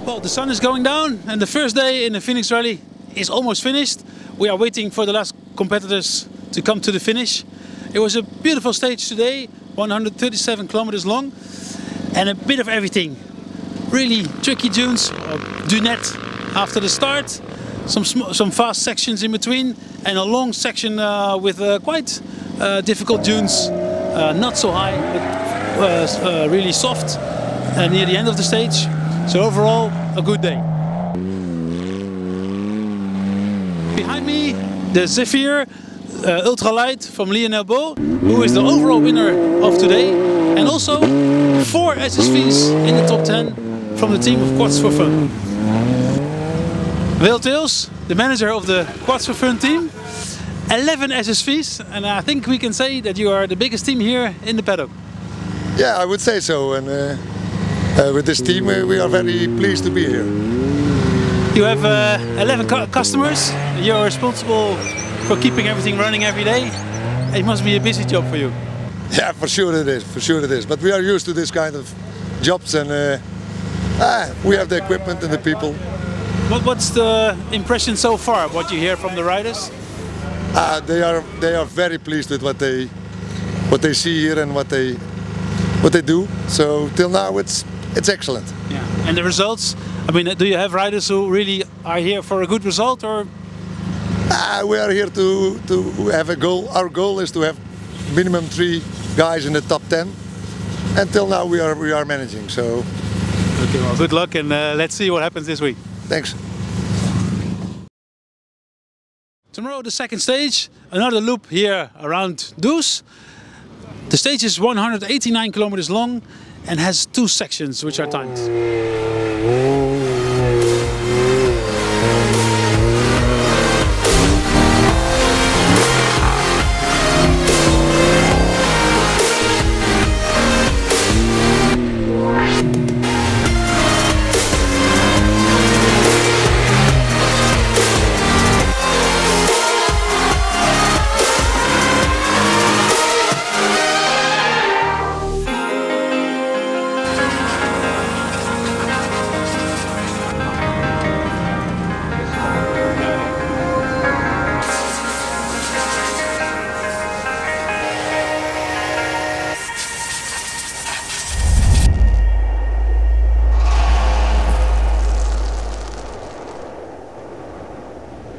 Well, the sun is going down and the first day in the Phoenix Rally is almost finished. We are waiting for the last competitors to come to the finish. It was a beautiful stage today, 137 kilometers long, and a bit of everything. Really tricky dunes, dunette after the start, some fast sections in between, and a long section with quite difficult dunes, not so high, but really soft near the end of the stage. So overall, a good day. Behind me, the Zephyr Ultralight from Lionel Bo, who is the overall winner of today, and also 4 SSVs in the top 10 from the team of Quads for Fun. Will Tails, the manager of the Quads for Fun team, 11 SSVs, and I think we can say that you are the biggest team here in the paddock. Yeah, I would say so, and with this team we are very pleased to be here. You have 11 customers, you're responsible for keeping everything running every day. It must be a busy job for you. Yeah, for sure it is, but we are used to this kind of jobs, and we have the equipment and the people. What's the impression so far, what you hear from the riders? They are very pleased with what they see here and what they do. So till now it's excellent. Yeah. And the results? I mean, do you have riders who really are here for a good result, or? We are here to have a goal. Our goal is to have minimum 3 guys in the top 10. Until now we are managing. So. Okay, well, good luck, and let's see what happens this week. Thanks. Tomorrow the second stage, another loop here around Does. The stage is 189 kilometers long and has 2 sections which are timed.